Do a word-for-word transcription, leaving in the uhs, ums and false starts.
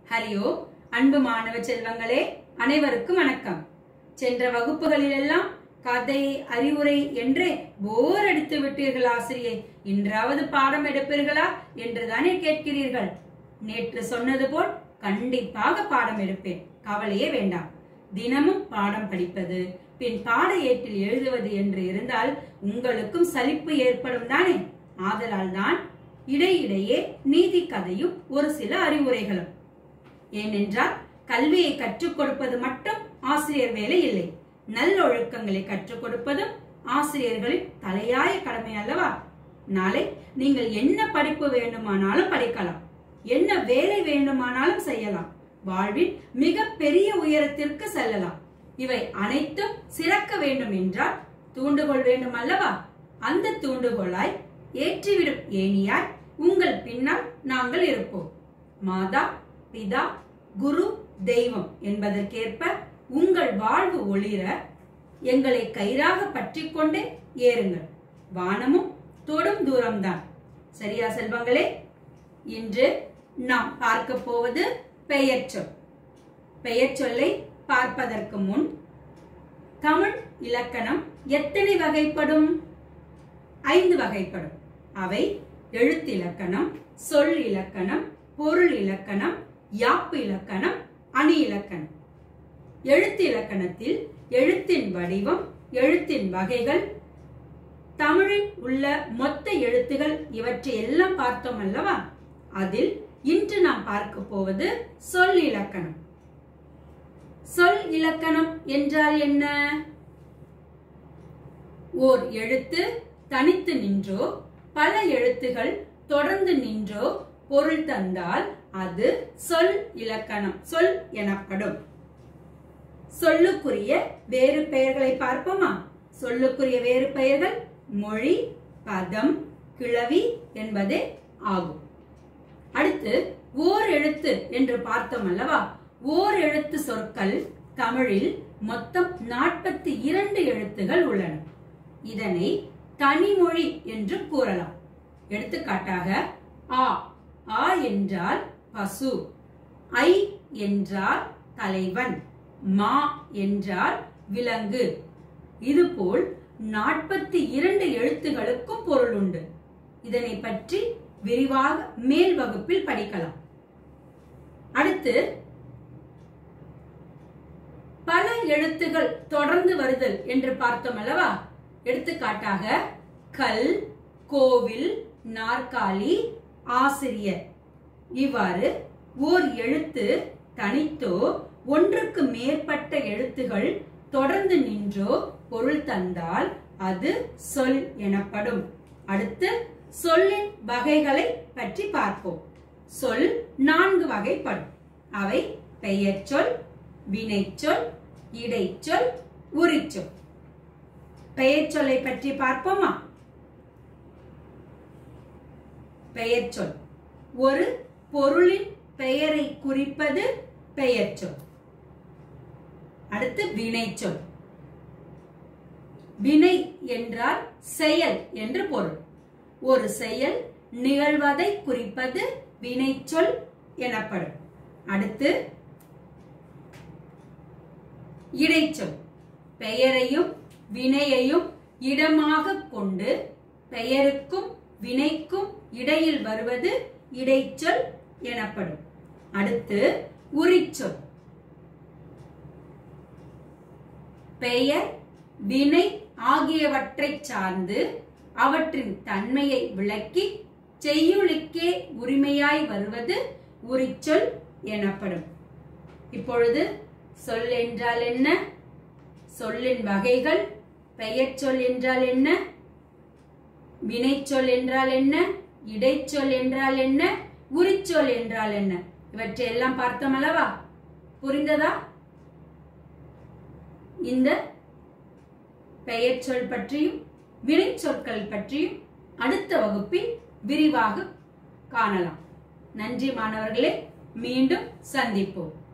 ஹரியோ அன்பு மாணவ செல்வங்களே, அனைவருக்கும் வணக்கம். சென்ற வகுப்புகளிலெல்லாம் கதை அறிவுரை என்றே போர் அடித்து விட்டீர்கள் ஆசிரியை, இன்றாவது பாடம் எடுப்பீர்களா என்றுதானே கேட்கிறீர்கள். நேற்று சொன்னது போல் கண்டிப்பாக பாடம் எடுப்பேன், கவலையே வேண்டாம். தினமும் பாடம் படிப்பது பின் பாட ஏட்டில் எழுதுவது என்று இருந்தால் உங்களுக்கும் சலிப்பு ஏற்படும் தானே. ஆதலால் தான் இடையிடையே நீதி கதையும் ஒரு சில அறிவுரைகளும். ஏனென்றால் கல்வியை கற்றுக் கொடுப்பது மட்டும் ஆசிரியர் வேலை இல்லை, நல்லொழுக்கங்களை கற்றுக் கொடுப்பதும் ஆசிரியர்களின் தலையாய கடமை அல்லவா. நாளை நீங்கள் என்ன படிப்பு வேண்டுமானாலும் படிக்கலாம், என்ன வேலை வேண்டுமானாலும் செய்யலாம், வாழ்வில் மிக பெரிய உயரத்திற்கு செல்லலாம். இவை அனைத்தும் சிறக்க வேண்டும் என்றால் தூண்டுகோல் வேண்டும் அல்லவா. அந்த தூண்டுகோலாய் ஏற்றிவிடும் ஏணியாய் உங்கள் பின்னால் நாங்கள் இருப்போம். மாதா பிதா குரு தெய்வம் என்பதற்கேற்ப உங்கள் வாழ்வு ஒளிர எங்களை கயிறாக பற்றி கொண்டே ஏறுங்கள். வானமும் தொடும் தூரம்தான். சரியா செல்வங்களே? இன்று நாம் பார்க்க போவது பெயர் சொல். பெயர் சொல்லை பார்ப்பதற்கு முன் தமிழ் இலக்கணம் எத்தனை வகைப்படும்? ஐந்து வகைப்படும். அவை எழுத்திலக்கணம், சொல் இலக்கணம், பொருள் இலக்கணம், யாப்பு இலக்கணம், அணி இலக்கணம். எழுத்து இலக்கணத்தில் எழுத்தின் வடிவம், எழுத்தின் வகைகள், தமிழில் உள்ள மொத்த எழுத்துகள் இவற்றை எல்லாம் பார்த்தோம் அல்லவா. அதில் இன்று நாம் பார்க்க போவது சொல் இலக்கணம். சொல் இலக்கணம் என்றால் என்ன? ஓர் எழுத்து தனித்து நின்றோ பல எழுத்துகள் தொடர்ந்து நின்றோ பொருள் தந்தால் அது சொல் இலக்கணம், சொல் எனப்படும். சொல்லுக்குரிய வேறு பெயர்களை பார்ப்போமா? சொல்லுக்குரிய வேறு பெயர்கள் மொழி, பதம், கிளவி என்பதே ஆகும். அடுத்து ஓர் எழுத்து என்று பார்த்தோம் அல்லவா. ஓர் எழுத்து சொற்கள் தமிழில் மொத்தம் நாற்பத்தி இரண்டு எழுத்துகள் உள்ளன. இதனை தனிமொழி என்று கூறலாம். எடுத்துக்காட்டாக ஆ ஆ என்றால் பசு, ஐ என்றால் தலைவன், மா என்றால் விலங்கு. இதுபோல் நாற்பத்தி இரண்டு எழுத்துகளுக்கும் பொருள் உண்டு. இதனை பற்றி விரிவாக மேல் வகுப்பில் படிக்கலாம். அடுத்து பல எழுத்துகள் தொடர்ந்து வருதல் என்று பார்த்தோம் அல்லவா. எடுத்துக்காட்டாக கல், கோவில், நாற்காலி, ஆசிரியர். இவ்வாறு ஓர் எழுத்து தனித்தோ ஒன்றுக்கு மேற்பட்ட எழுத்துகள் தொடர்ந்து நின்றோ பொருள் தந்தால் அது சொல் எனப்படும். அடுத்து சொல்லின் வகைகளை பற்றி பார்ப்போம். சொல் நான்கு வகைப்படும். அவை பெயர் சொல், வினைச்சொல், இடைச்சொல், உரிச்சொல். பெயர் சொல்லை பற்றி பார்ப்போமா? பெயர் சொல் ஒரு பொருளின் பெயரை குறிப்பது பெயர் சொல். அடுத்து வினைச்சொல். வினை என்றால் செயல் என்று பொருள். ஒரு செயல் நிகழ்வதை குறிப்பது வினைச்சொல் எனப்படும். அடுத்து இடைச்சொல். பெயரையும் வினையையும் இடமாக கொண்டு பெயருக்கும் வினைக்கும் இடையில் வருவது இடைச்சொல் எனப்படும். அடுத்து உரிச்சொல். பெயர் வினை ஆகியவற்றை சார்ந்து அவற்றின் தன்மையை விளக்கி செய்யுளுக்கே உரிமையாய் வருவது உரிச்சொல் எனப்படும். இப்பொழுது சொல் என்றால் என்ன, சொல்லின் வகைகள், பெயர் சொல் என்றால் என்ன, வினைச்சொல் என்றால் என்ன, இடைச்சொல் என்றால் என்ன, உரிச்சொல் என்றால் என்ன, இவற்றை எல்லாம் பார்த்தோம் அல்லவா. புரிந்ததா? இந்த பெயர் சொல் பற்றியும் வினைச்சொற்கள் பற்றியும் அடுத்த வகுப்பில் விரிவாக காணலாம். நன்றி மாணவர்களே, மீண்டும் சந்திப்போம்.